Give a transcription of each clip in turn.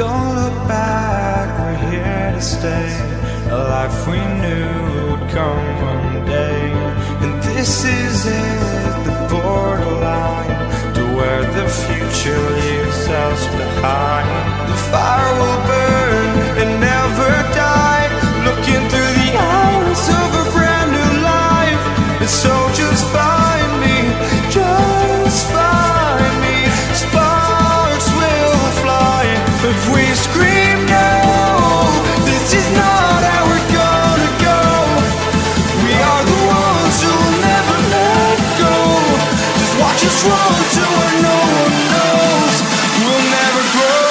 Don't look back, we're here to stay. A life we knew would come one day. And this is it, the borderline to where the future leaves us behind. The fire will burn and never die, looking through the eyes of a brand new life. And so just find me, just find me. Sparks will fly if we scream no. This is not how we're gonna go. We are the ones who will never let go. Just watch us run to where no one knows. We'll never grow.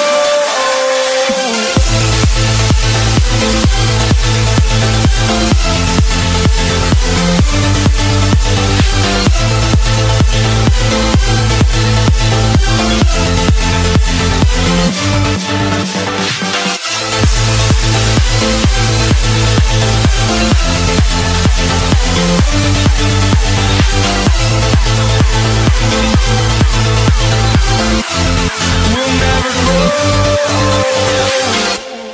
We'll never grow.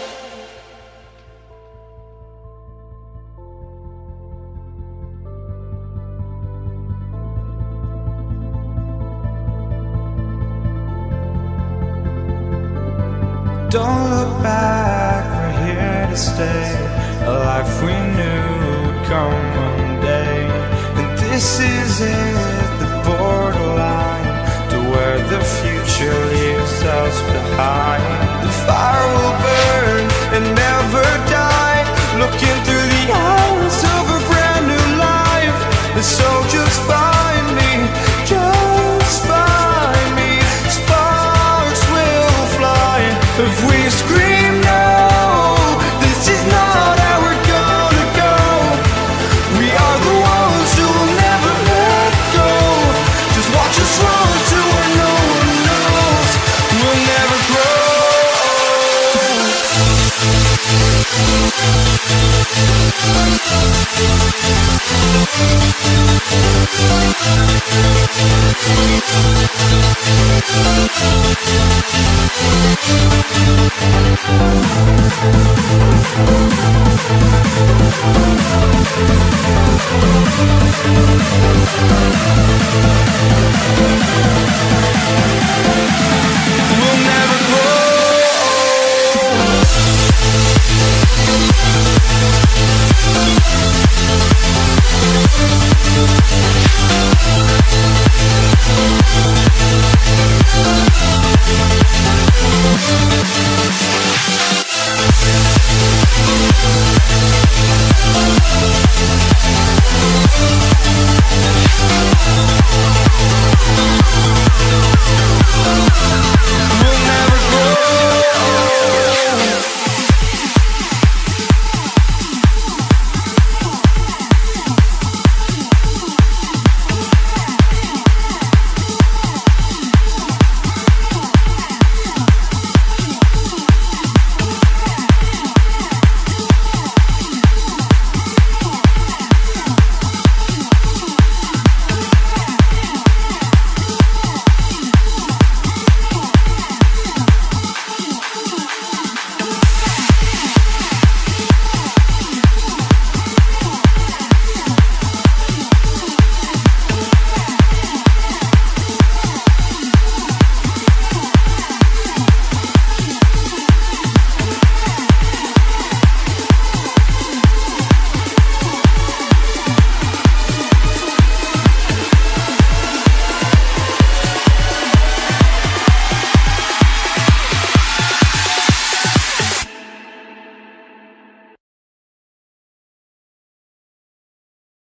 Don't look back, we're here to stay. A life we knew would come one day. And this is it, the borderline to where the future leaves us behind. The fire will burn and never die, looking through the eyes of a brand new life. And so just find me, just find me. Sparks will fly if we scream no. This is not how we're gonna go. We are the ones who will never let go. Just watch us run to where no one knows. We'll never grow. We'll never grow.